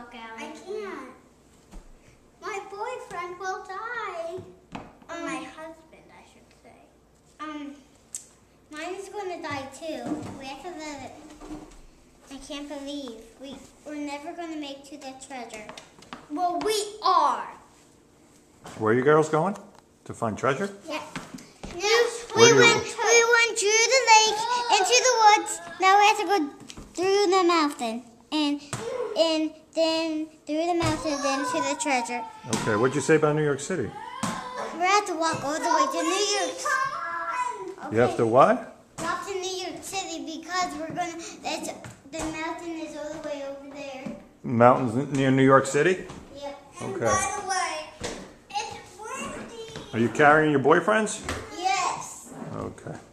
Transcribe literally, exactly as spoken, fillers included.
walk out. I can't. My boyfriend will die. Or Um, my husband, I should say. Um, mine is going to die too. We have to let it. I can't believe we we're never going to make to the treasure. Well, we are. Where are you girls going? To find treasure? Yeah. Yes. We Where do you- went. We went through the lake into the woods. Now we have to go through the mountain and and then through the mountain then to the treasure. Okay, what'd you say about New York City? We have to walk all the way to New York. You have to what? Walk to New York City because we're gonna. That's the mountain is all the way over there. Mountains near New York City? Yep. And Okay. by the way, it's windy. Are you carrying your boyfriends? Yes. Okay.